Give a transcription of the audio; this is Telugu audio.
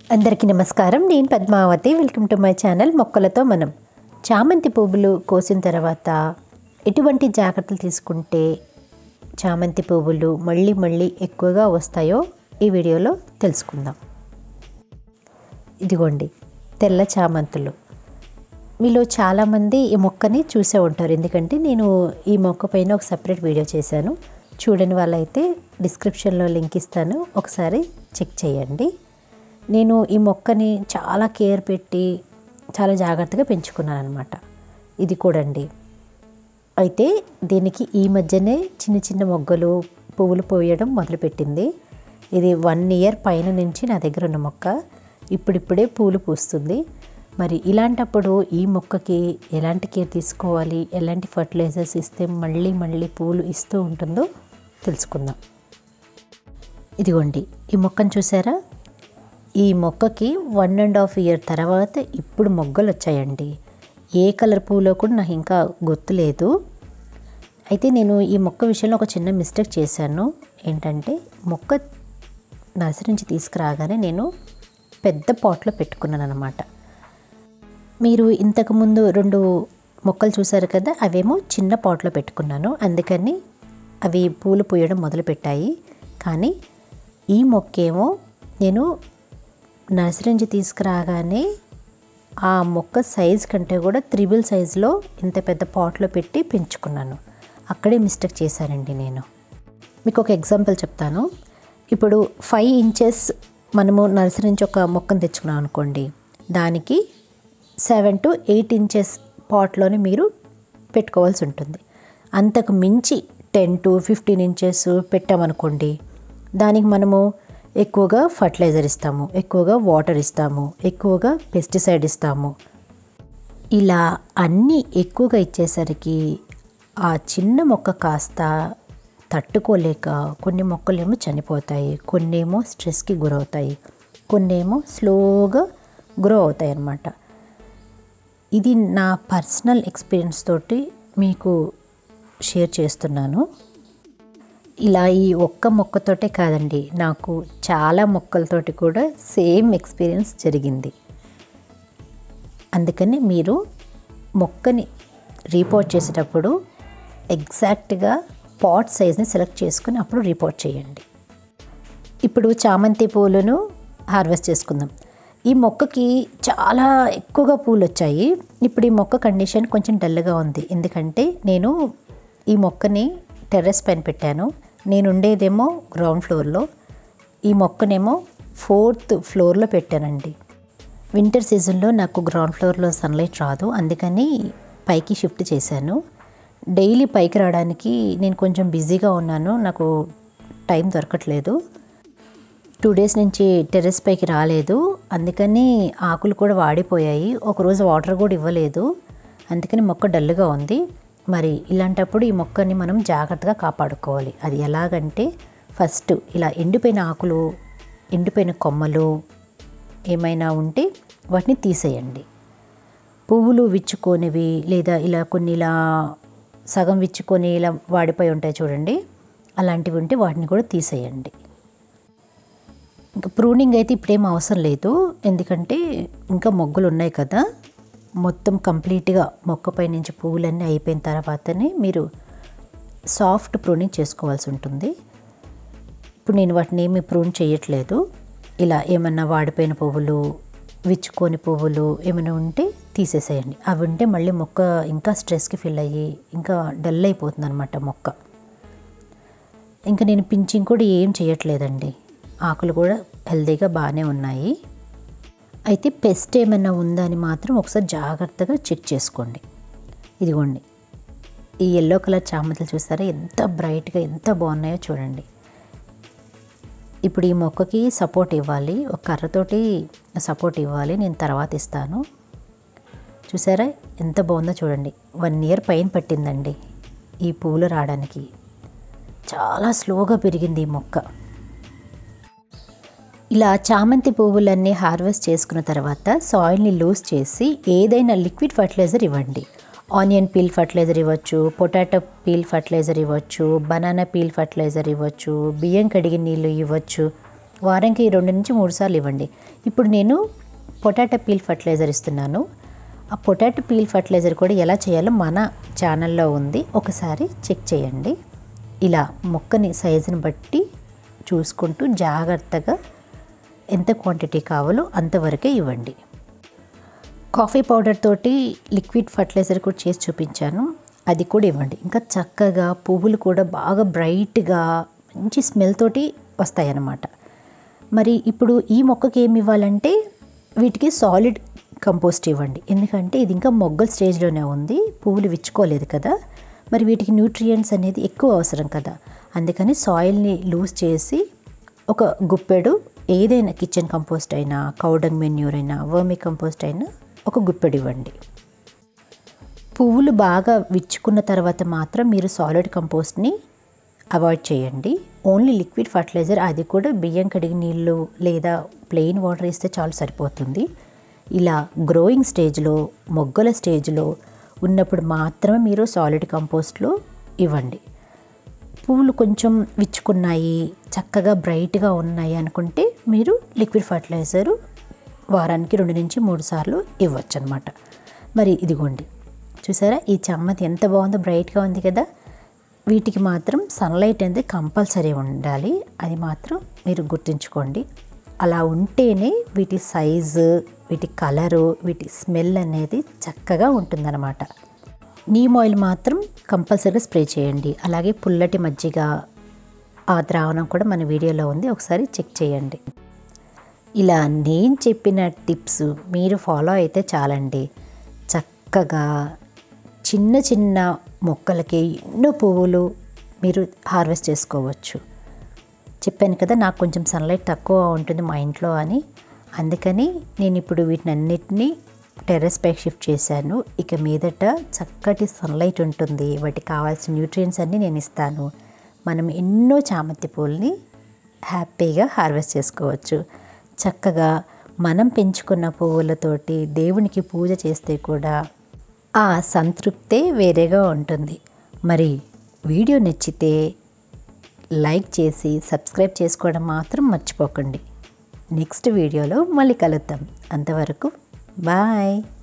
అందరికీ నమస్కారం. నేను Padmavati. Welcome to my channel మొక్కలతో మనం. చామంతి పువ్వులు కోసిన తర్వాత ఎటువంటి జాగ్రత్తలు తీసుకుంటే చామంతి పువ్వులు మళ్ళీ ఎక్కువగా వస్తాయో ఈ వీడియోలో తెలుసుకుందాం. ఇదిగోండి తెల్ల చామంతులు. మీలో చాలామంది ఈ మొక్కని చూసే ఉంటారు, ఎందుకంటే నేను ఈ మొక్క పైన ఒక సపరేట్ వీడియో చేశాను. చూడని వాళ్ళైతే డిస్క్రిప్షన్లో లింక్ ఇస్తాను, ఒకసారి చెక్ చేయండి. నేను ఈ మొక్కని చాలా కేర్ పెట్టి చాలా జాగ్రత్తగా పెంచుకున్నాను అనమాట. ఇది కూడా అండి. అయితే దీనికి ఈ మధ్యనే చిన్న మొగ్గలు పువ్వులు పోయడం మొదలుపెట్టింది. ఇది 1 ఇయర్ పైన నుంచి నా దగ్గర ఉన్న మొక్క. ఇప్పుడిప్పుడే పూలు పూస్తుంది. మరి ఇలాంటప్పుడు ఈ మొక్కకి ఎలాంటి కేర్ తీసుకోవాలి, ఎలాంటి ఫర్టిలైజర్స్ ఇస్తే మళ్ళీ పూలు ఇస్తూ ఉంటుందో తెలుసుకుందాం. ఇదిగోండి ఈ మొక్కను చూసారా? ఈ మొక్కకి 1.5 ఇయర్ తర్వాత ఇప్పుడు మొగ్గలు వచ్చాయండి. ఏ కలర్ పూలో కూడా నాకు ఇంకా గుర్తులేదు. అయితే నేను ఈ మొక్క విషయంలో ఒక చిన్న మిస్టేక్ చేశాను. ఏంటంటే మొక్క నర్సరీ నుంచి తీసుకురాగానే నేను పెద్ద పాట్లో పెట్టుకున్నాను అనమాట. మీరు ఇంతకుముందు 2 మొక్కలు చూసారు కదా, అవేమో చిన్న పాట్లో పెట్టుకున్నాను, అందుకని అవి పూలు పూయడం మొదలుపెట్టాయి. కానీ ఈ మొక్కేమో నేను నర్సరీ నుంచి తీసుకురాగానే ఆ మొక్క సైజ్ కంటే కూడా 3 సైజులో ఇంత పెద్ద పాట్లో పెట్టి పెంచుకున్నాను. అక్కడే మిస్టేక్ చేశానండి నేను. మీకు ఒక ఎగ్జాంపుల్ చెప్తాను. ఇప్పుడు 5 ఇంచెస్ మనము నర్సరీ నుంచి ఒక మొక్కను తెచ్చుకున్నాం అనుకోండి, దానికి 7 to 8 ఇంచెస్ పాట్లోనే మీరు పెట్టుకోవాల్సి ఉంటుంది. అంతకు మించి 10 to 15 ఇంచెస్ పెట్టామనుకోండి, దానికి మనము ఎక్కువగా ఫర్టిలైజర్ ఇస్తాము, ఎక్కువగా వాటర్ ఇస్తాము, ఎక్కువగా పెస్టిసైడ్ ఇస్తాము. ఇలా అన్నీ ఎక్కువగా ఇచ్చేసరికి ఆ చిన్న మొక్క కాస్త తట్టుకోలేక కొన్ని మొక్కలేమో చనిపోతాయి, కొన్నేమో స్ట్రెస్కి గురవుతాయి, కొన్నేమో స్లోగా గ్రో అవుతాయి అన్నమాట. ఇది నా పర్సనల్ ఎక్స్పీరియన్స్ తోటి మీకు షేర్ చేస్తున్నాను. ఇలా ఈ ఒక్క మొక్కతోటే కాదండి, నాకు చాలా మొక్కలతోటి కూడా సేమ్ ఎక్స్పీరియన్స్ జరిగింది. అందుకని మీరు మొక్కని రీపోర్ట్ చేసేటప్పుడు ఎగ్జాక్ట్గా పాట్ సైజ్ని సెలెక్ట్ చేసుకుని అప్పుడు రీపోర్ట్ చేయండి. ఇప్పుడు చామంతి పూలను హార్వెస్ట్ చేసుకుందాం. ఈ మొక్కకి చాలా ఎక్కువగా పూలు వచ్చాయి. ఇప్పుడు ఈ మొక్క కండిషన్ కొంచెం డల్గా ఉంది, ఎందుకంటే నేను ఈ మొక్కని టెర్రస్ పైన పెట్టాను. నేను ఉండేదేమో గ్రౌండ్ ఫ్లోర్లో, ఈ మొక్కనేమో 4th ఫ్లోర్లో పెట్టానండి. వింటర్ సీజన్లో నాకు గ్రౌండ్ ఫ్లోర్లో సన్లైట్ రాదు, అందుకని పైకి షిఫ్ట్ చేశాను. డైలీ పైకి రావడానికి నేను కొంచెం బిజీగా ఉన్నాను, నాకు టైం దొరకట్లేదు. 2 డేస్ నుంచి టెర్రస్ పైకి రాలేదు, అందుకని ఆకులు కూడా వాడిపోయాయి. ఒకరోజు వాటర్ కూడా ఇవ్వలేదు, అందుకని మొక్క డల్గా ఉంది. మరి ఇలాంటప్పుడు ఈ మొక్కని మనం జాగ్రత్తగా కాపాడుకోవాలి. అది ఎలాగంటే, ఫస్ట్ ఇలా ఎండిపోయిన ఆకులు, ఎండిపోయిన కొమ్మలు ఏమైనా ఉంటే వాటిని తీసేయండి. పువ్వులు విచ్చుకోనివి లేదా ఇలా కొన్ని ఇలా సగం విచ్చుకొని ఇలా వాడిపోయి ఉంటాయి చూడండి, అలాంటివి ఉంటే వాటిని కూడా తీసేయండి. ఇంకా ప్రూనింగ్ అయితే ఇప్పుడేం అవసరం లేదు, ఎందుకంటే ఇంకా మొగ్గలు ఉన్నాయి కదా. మొత్తం కంప్లీట్గా మొక్కపై నుంచి పువ్వులన్నీ అయిపోయిన తర్వాతనే మీరు సాఫ్ట్ ప్రూనింగ్ చేసుకోవాల్సి ఉంటుంది. ఇప్పుడు నేను వాటిని ఏమీ ప్రూన్ చేయట్లేదు. ఇలా ఏమన్నా వాడిపోయిన పువ్వులు, విచ్చుకోని పువ్వులు ఏమైనా ఉంటే తీసేసేయండి. అవి ఉంటే మళ్ళీ మొక్క ఇంకా స్ట్రెస్కి ఫీల్ అయ్యి ఇంకా డల్ అయిపోతుంది అనమాట మొక్క. ఇంకా నేను పించింగ్ కూడా ఏం చేయట్లేదండి, ఆకులు కూడా హెల్తీగా బాగానే ఉన్నాయి. అయితే పెస్ట్ ఏమైనా ఉందా అని మాత్రం ఒకసారి జాగ్రత్తగా చెక్ చేసుకోండి. ఇదిగోండి ఈ ఎల్లో కలర్ చామంతులు చూస్తారా, ఎంత బ్రైట్గా ఎంత బాగున్నాయో చూడండి. ఇప్పుడు ఈ మొక్కకి సపోర్ట్ ఇవ్వాలి, ఒక కర్రతోటి సపోర్ట్ ఇవ్వాలి, నేను తర్వాత ఇస్తాను. చూసారా ఎంత బాగుందో చూడండి. 1 ఇయర్ పైన పట్టిందండి ఈ పువ్వులు రావడానికి. చాలా స్లోగా పెరిగింది ఈ మొక్క. ఇలా చామంతి పువ్వులన్నీ హార్వెస్ట్ చేసుకున్న తర్వాత సాయిల్ని లూజ్ చేసి ఏదైనా లిక్విడ్ ఫర్టిలైజర్ ఇవ్వండి. ఆనియన్ పీల్ ఫర్టిలైజర్ ఇవ్వచ్చు, పొటాటో పీల్ ఫర్టిలైజర్ ఇవ్వచ్చు, బనానా పీల్ ఫర్టిలైజర్ ఇవ్వచ్చు, బియ్యం కడిగిన నీళ్ళు ఇవ్వచ్చు. వారానికి 2 నుంచి 3 సార్లు ఇవ్వండి. ఇప్పుడు నేను పొటాటో పీల్ ఫర్టిలైజర్ ఇస్తున్నాను. ఆ పొటాటో పీల్ ఫర్టిలైజర్ కూడా ఎలా చేయాలో మన ఛానల్లో ఉంది, ఒకసారి చెక్ చేయండి. ఇలా మొక్కని సైజుని బట్టి చూసుకుంటూ జాగ్రత్తగా ఎంత క్వాంటిటీ కావాలో అంతవరకే ఇవ్వండి. కాఫీ పౌడర్ తోటి లిక్విడ్ ఫర్టిలైజర్ కూడా చేసి చూపించాను, అది కూడా ఇవ్వండి. ఇంకా చక్కగా పువ్వులు కూడా బాగా బ్రైట్గా మంచి స్మెల్ తోటి వస్తాయన్నమాట. మరి ఇప్పుడు ఈ మొక్కకి ఏమి ఇవ్వాలంటే వీటికి సాలిడ్ కంపోస్ట్ ఇవ్వండి. ఎందుకంటే ఇది ఇంకా మొగ్గల స్టేజ్లోనే ఉంది, పువ్వులు విచ్చుకోలేదు కదా. మరి వీటికి న్యూట్రియంట్స్ అనేది ఎక్కువ అవసరం కదా. అందుకని సాయిల్ని లూజ్ చేసి ఒక గుప్పెడు ఏదైనా కిచెన్ కంపోస్ట్ అయినా, కౌడంగ్ మెన్యూర్ అయినా, వర్మి కంపోస్ట్ అయినా ఒక గుప్పెడు ఇవ్వండి. పువ్వులు బాగా విచ్చుకున్న తర్వాత మాత్రం మీరు సాలిడ్ కంపోస్ట్ని అవాయిడ్ చేయండి. ఓన్లీ లిక్విడ్ ఫర్టిలైజర్, అది కూడా బియ్యం కడిగి నీళ్ళు లేదా ప్లెయిన్ వాటర్ ఇస్తే చాలు సరిపోతుంది. ఇలా గ్రోయింగ్ స్టేజ్లో, మొగ్గల స్టేజ్లో ఉన్నప్పుడు మాత్రమే మీరు సాలిడ్ కంపోస్ట్లో ఇవ్వండి. పువ్వులు కొంచెం విచ్చుకున్నాయి, చక్కగా బ్రైట్గా ఉన్నాయి అనుకుంటే మీరు లిక్విడ్ ఫర్టిలైజరు వారానికి 2 నుంచి 3 సార్లు ఇవ్వచ్చు అనమాట. మరి ఇదిగోండి, చూసారా ఈ చామంతి ఎంత బాగుందో, బ్రైట్గా ఉంది కదా. వీటికి మాత్రం సన్లైట్ అనేది కంపల్సరీ ఉండాలి, అది మాత్రం మీరు గుర్తుంచుకోండి. అలా ఉంటేనే వీటి సైజు, వీటి కలరు, వీటి స్మెల్ అనేది చక్కగా ఉంటుందన్నమాట. నీమ్ ఆయిల్ మాత్రం కంపల్సరీగా స్ప్రే చేయండి. అలాగే పుల్లటి మజ్జిగ, ఆ ద్రావణం కూడా మన వీడియోలో ఉంది, ఒకసారి చెక్ చేయండి. ఇలా నేను చెప్పిన టిప్స్ మీరు ఫాలో అయితే చాలండి, చక్కగా చిన్న చిన్న మొక్కలకి ఎన్నో పువ్వులు మీరు హార్వెస్ట్ చేసుకోవచ్చు. చెప్పాను కదా నాకు కొంచెం సన్లైట్ తక్కువ ఉంటుంది మా ఇంట్లో అని, అందుకని నేను ఇప్పుడు వీటినన్నిటినీ టెర్రస్ పైకి షిఫ్ట్ చేశాను. ఇక మీదట చక్కటి సన్లైట్ ఉంటుంది, వాటికి కావాల్సిన న్యూట్రియంట్స్ అన్నీ నేను ఇస్తాను. మనం ఎన్నో చామంతి పూలని హ్యాపీగా హార్వెస్ట్ చేసుకోవచ్చు. చక్కగా మనం పెంచుకున్న పువ్వులతోటి దేవునికి పూజ చేస్తే కూడా ఆ సంతృప్తే వేరేగా ఉంటుంది. మరి వీడియో నచ్చితే లైక్ చేసి సబ్స్క్రైబ్ చేసుకోవడం మాత్రం మర్చిపోకండి. నెక్స్ట్ వీడియోలో మళ్ళీ కలుద్దాం. అంతవరకు బాయ్.